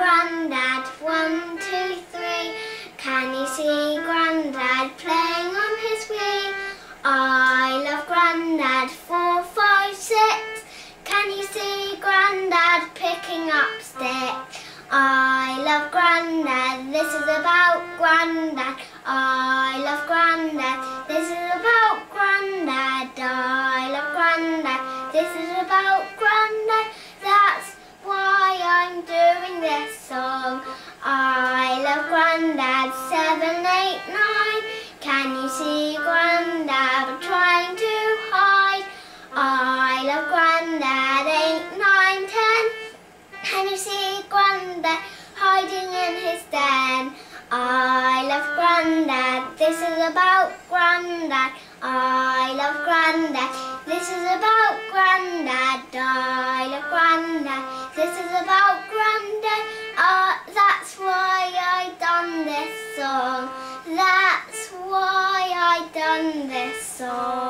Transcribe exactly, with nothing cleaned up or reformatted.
Grandad, one, two, three. Can you see Grandad playing on his Wii? I love Grandad, four, five, six. Can you see Grandad picking up sticks? I love Grandad, this is about Grandad. I love Grandad, this is about Grandad. I love Grandad, this is about Grandad. That's why I'm doing this song. I love Grandad, seven, eight, nine. Can you see Grandad trying to hide? I love Grandad, eight, nine, ten. Can you see Grandad hiding in his den? I love Grandad, this is about Grandad. I love Grandad, this is about Grandad. I love Grandad, this is about Grandad. Uh, that's why I done this song. That's why I done this song.